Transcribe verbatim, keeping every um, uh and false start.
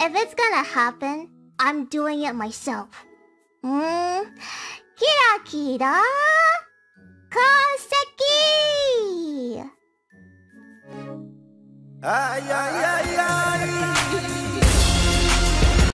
If it's gonna happen, I'm doing it myself. Hmm. Kira kira. Koseki! Ay, ay, ay, ay.